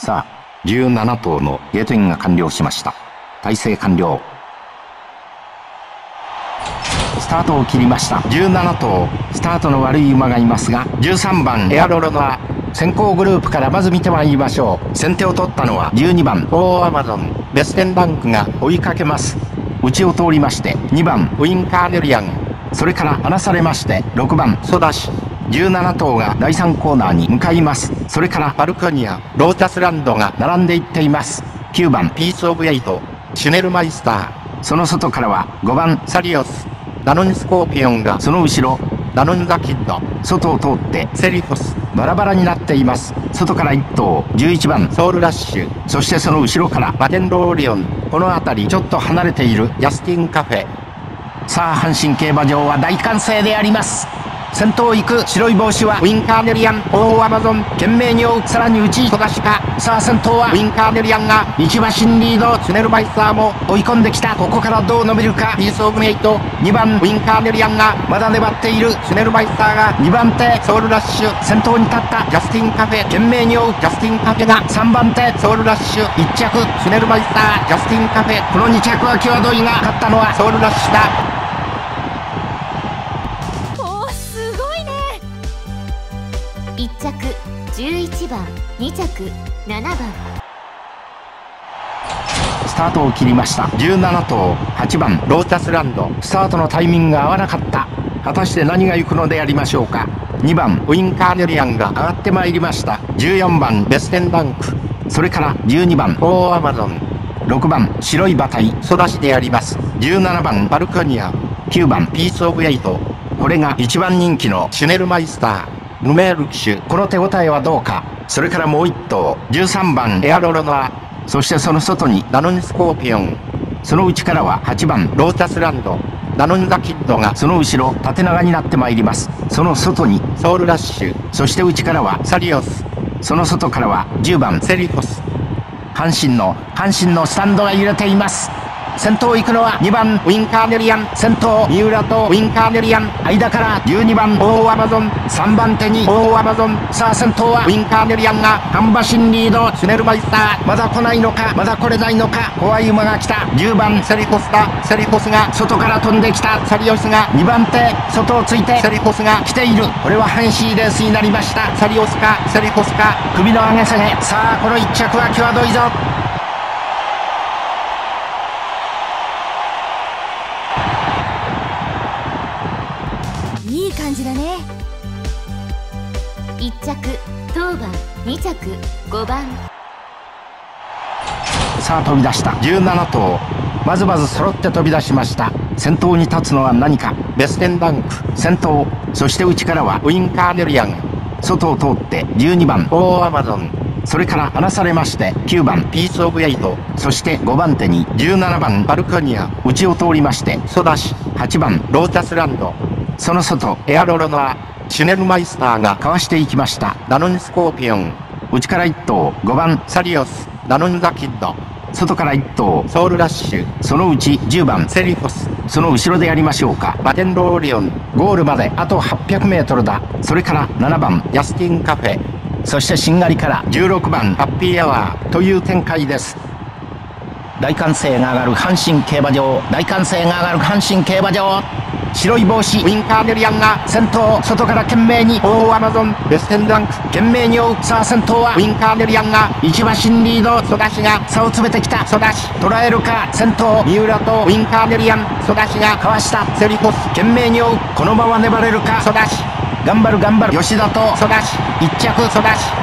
さあ、17頭のゲートインが完了しました。体制完了。スタートを切りました。17頭、スタートの悪い馬がいますが、13番エアロロナ先行グループからまず見てまいりましょう。先手を取ったのは12番オーアマゾン。ベステンダンクが追いかけます。内を通りまして2番ウィンカーネリアン、それから離されまして6番ソダシ。17頭が第3コーナーに向かいます。それからバルカニア、ロータスランドが並んでいっています。9番ピースオブエイト、シュネルマイスター。その外からは5番サリオス、ダノンスコーピオンがその後ろ、ダノンザキッド、外を通ってセリフォス。バラバラになっています。外から1頭11番ソウルラッシュ、そしてその後ろからマテンローリオン。この辺りちょっと離れているヤスティンカフェ。さあ、阪神競馬場は大歓声であります。先頭行く白い帽子はウィンカーネリアン、オーアマゾン懸命に追う。さらに内戸出しか。さあ、先頭はウィンカーネリアンが1馬身リード。シュネルマイスターも追い込んできた。ここからどう伸びるか。ピースオブメイト、2番ウィンカーネリアンがまだ粘っている。シュネルマイスターが2番手ソウルラッシュ。先頭に立ったジャスティンカフェ懸命に追う。ジャスティンカフェが3番手ソウルラッシュ。1着シュネルマイスター、ジャスティンカフェ。この2着は際どいが、勝ったのはソウルラッシュだ。 1着11番、2着7番。 スタートを切りました。17頭8番ロータスランド。スタートのタイミングが合わなかった。果たして何が行くのでありましょうか。2番ウィンカーネリアンが上がってまいりました。14番ベステンダンク、それから12番オーアマゾン、6番白い馬体ソダシであります。17番バルカニア、9番ピースオブエイト。これが1番人気のシュネルマイスターヌメール騎手。この手応えはどうか。それからもう1頭13番エアロロナ、そしてその外にダノンスコーピオン。その内からは8番ロータスランド、ダノンザキッドがその後ろ縦長になってまいります。その外にソウルラッシュ、そして内からはサリオス。その外からは10番セリフォス。阪神のスタンドが揺れています。先頭行くのは2番ウィンカーネリアン。先頭三浦とウィンカーネリアン、間から12番オーアマゾン、3番手にオーアマゾン。さあ、先頭はウィンカーネリアンが半馬身リード。シュネルマイスターまだ来ないのか、まだ来れないのか。怖い馬が来た。10番セリフォスだ。セリフォスが外から飛んできた。サリオスが2番手、外をついてセリフォスが来ている。これは阪神レースになりました。サリオスかセリフォスか、首の上げ下げ。さあ、この1着は際どいぞ。 いい感じだね。1着当番、2着5番。 さあ、飛び出した17頭、まずまず揃って飛び出しました。先頭に立つのは何か。ベステンダンク先頭、そして内からはウィンカーネリアン。外を通って12番オーアマゾン、それから離されまして9番ピースオブエイト、そして5番手に17番バルカニア。内を通りましてソダシ、8番ロータスランド。その外エアロロナ、シュネルマイスターがかわしていきました。ダノンスコーピオン。内から1頭5番サリオス、ダノンザキッド。外から1頭ソウルラッシュ、そのうち10番セリフォス。その後ろでやりましょうか。マテンローリオン。ゴールまであと800メートルだ。それから7番ヤスティンカフェ、そしてしんがりから16番ハッピーアワーという展開です。大歓声が上がる阪神競馬場、大歓声が上がる阪神競馬場。白い帽子ウィンカーネリアンが先頭、外から懸命にオーアマゾン、ベステンダンク懸命に追う。さあ、先頭はウィンカーネリアンが1馬身リード。ソダシが差を詰めてきた。ソダシ捉えるか。先頭三浦とウィンカーネリアン、ソダシがかわした。セリフォス懸命に追う。このまま粘れるか。ソダシ頑張る吉田とソダシ。1着ソダシ。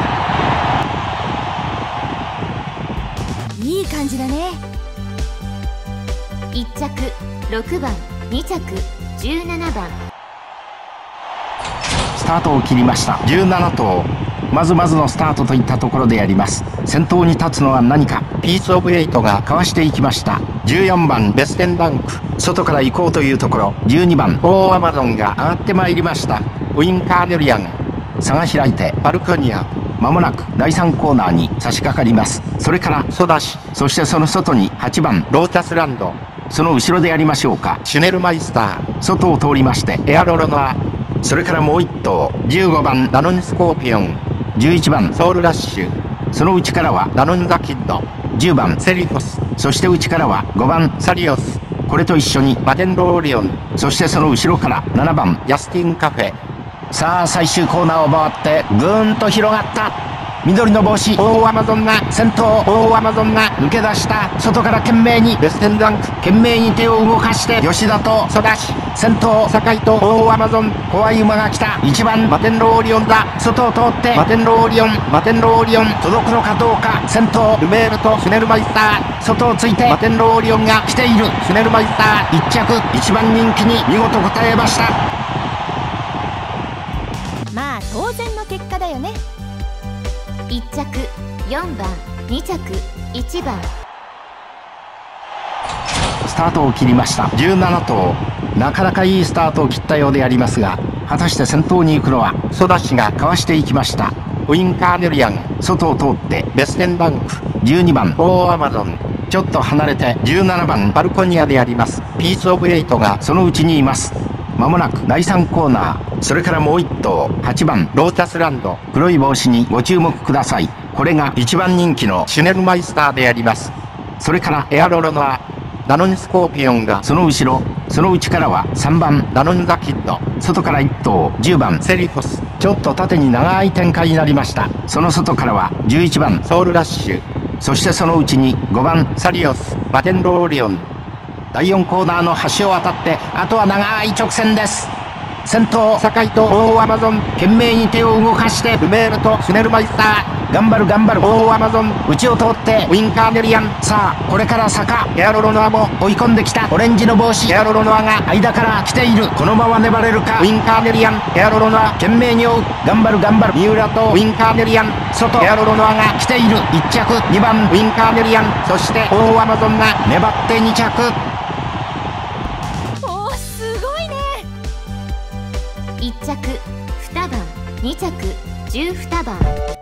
いい感じだね。1着6番、2着17番。 スタートを切りました17頭、まずまずのスタートといったところであります。先頭に立つのは何か。ピースオブエイトがかわしていきました。14番ベステンダンク、外から行こうというところ。12番オーアマゾンが上がってまいりました。ウィンカーネリアン、差が開いてバルカニア。まもなく第3コーナーに差し掛かります。それからソダシ、そしてその外に8番ロータスランド。その後ろでやりましょうか。シュネルマイスター、外を通りましてエアロロナ、それからもう1頭15番ダノンスコーピオン、11番ソウルラッシュ、 その内からはダノンザキッド、10番セリフォス、そして内からは5番サリオス、これと一緒にマテンローリオン、そしてその後ろから7番ヤスティンカフェ。さあ最終コーナーを回ってぐーんと広がった。緑の帽子大アマゾンが先頭、大アマゾンが抜け出した。外から懸命にベステンダンク、懸命に手を動かして吉田とソダシ、先頭酒井と大アマゾン、怖い馬が来た。1番マテンローリオンだ。外を通ってマテンローリオン、マテンローリオン届くのかどうか。先頭ルメールとシュネルマイスター、外をついてマテンローリオンが来ている。シュネルマイスター1着、1番人気に見事応えました。 まあ当然の結果だよね。 1着4番2着1番。 スタートを切りました。17頭、なかなかいいスタートを切ったようでありますが、果たして先頭に行くのはソダシがかわしていきました。ウィンカーネリアン、外を通ってベステンダンク、12番大アマゾン、ちょっと離れて17番バルコニアでありますピースオブエイトがそのうちにいます。まもなく第3コーナー、それからもう1頭8番ロータスランド、黒い帽子にご注目ください。これが1番人気のシュネルマイスターであります。それからエアロロノア、ダノンスコーピオンがその後ろ、その内からは3番ダノンザキッド、外から1頭10番セリフォス、ちょっと縦に長い展開になりました。その外からは11番ソウルラッシュ、そしてその内に5番サリオス、マテンローリオン。第4コーナーの端を渡ってあとは長い直線です。先頭酒井と大アマゾン、懸命に手を動かしてルメールとシュネルマイスター、頑張る頑張る大アマゾン、内を通ってウィンカーネリアン。さあこれから坂、エアロロノアも追い込んできた。オレンジの帽子エアロロノアが間から来ている。このまま粘れるか。ウィンカーネリアン、エアロロノア懸命に追う。頑張る頑張る三浦とウィンカーネリアン、外エアロロノアが来ている。1着2番ウィンカーネリアン、そして大アマゾンが粘って2着。 1着2番2着12番。